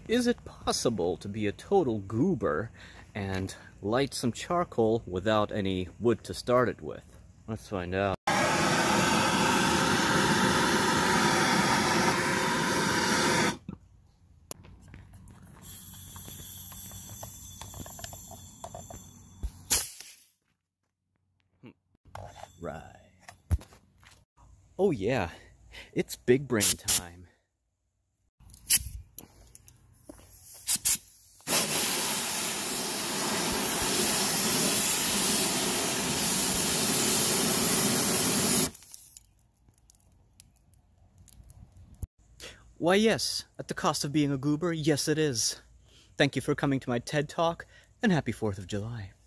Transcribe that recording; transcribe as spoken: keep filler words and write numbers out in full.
Is it possible to be a total goober and light some charcoal without any wood to start it with? Let's find out. Right. Oh yeah, it's big brain time. Why yes, at the cost of being a goober, yes it is. Thank you for coming to my TED Talk, and happy fourth of July.